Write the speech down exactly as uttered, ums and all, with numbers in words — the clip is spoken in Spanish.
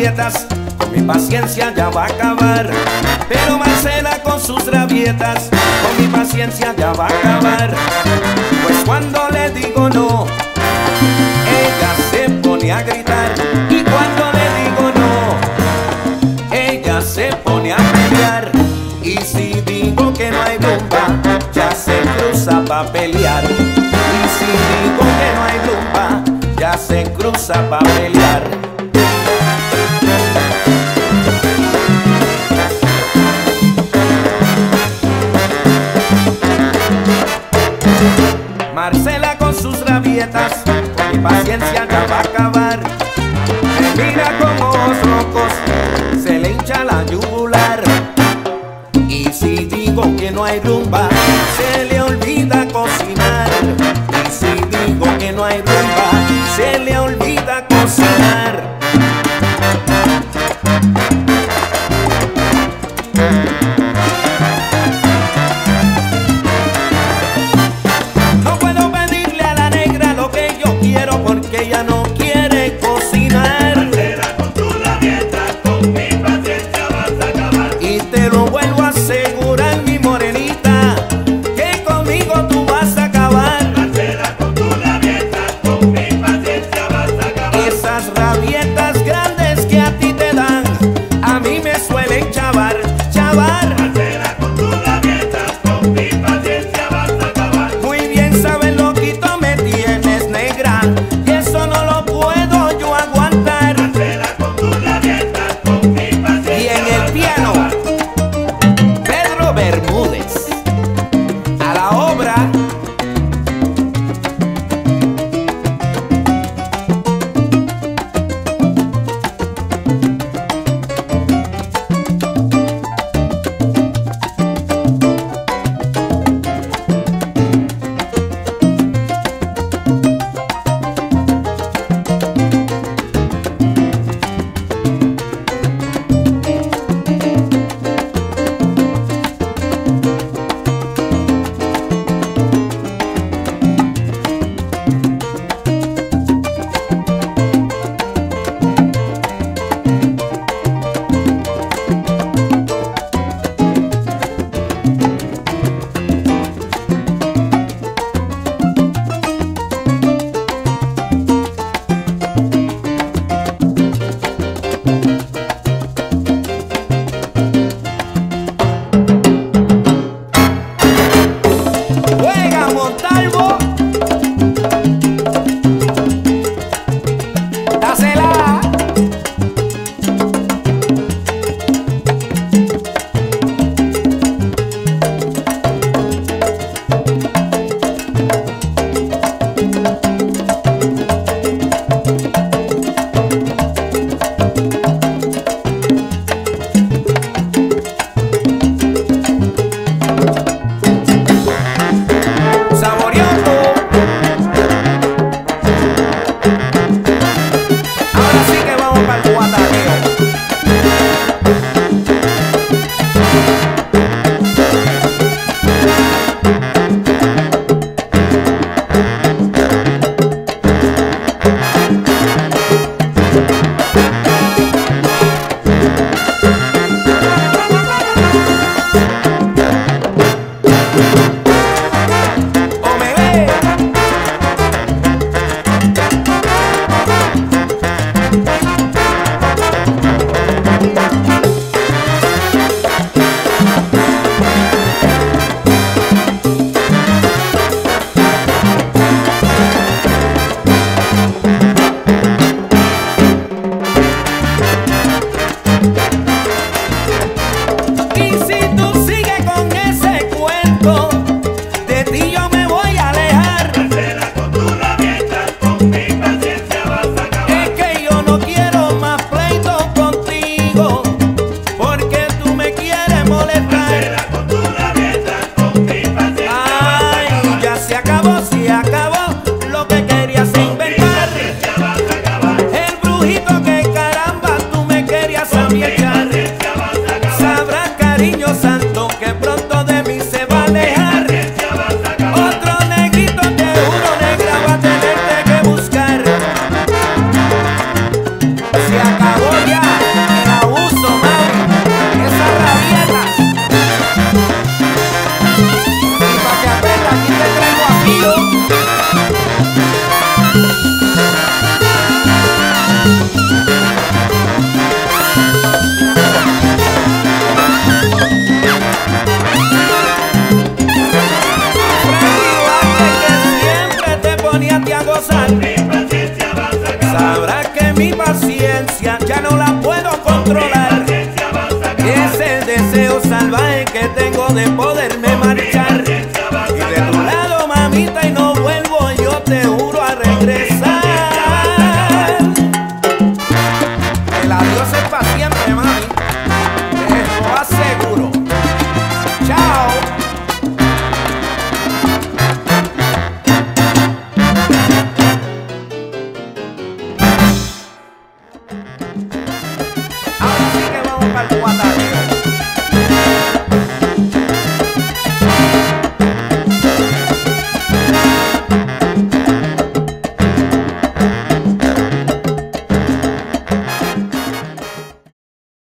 rabietas, con mi paciencia ya va a acabar. Pero Marcela con sus rabietas, con mi paciencia ya va a acabar. Pues cuando le digo no, ella se pone a gritar. Y cuando le digo no, ella se pone a pelear. Y si digo que no hay rumba, ya se cruza pa' pelear. Y si digo que no hay rumba, ya se cruza pa' pelear. Marcela con sus rabietas, con mi paciencia ya va a acabar. Me mira con ojos rojos, se le hincha la yugular. Y si digo que no hay rumba, se le olvida cocinar. Y si digo que no hay rumba, se le olvida cocinar. No puedo pedirle a la negra lo que yo quiero porque ella no quiere cocinar. Marcela, con tu rabieta, con mi paciencia vas a acabar. Y te lo vuelvo a asegurar, mi morenita, que conmigo tú vas a acabar. Marcela, con tu rabieta, con mi paciencia vas a acabar. Esas rabietas grandes que a ti te dan, a mí me suelen chavar, chavar. Marcela, con tu rabieta, con mi paciencia vas a acabar. Muy bien sabes loquito me tienes, negra, y eso no lo puedo yo aguantar. Marcela, con tu rabieta, con mi paciencia. Y en el piano, Pedro Bermúdez, a la obra. Juega Montalvo, dásela. Saboreando. Ahora sí que vamos para el guatateo. O me ve. Y si tú sigues con ese cuento, de ti yo me voy a alejar. Mario. Freddy Vázquez, que siempre te ponía a ti a gozar.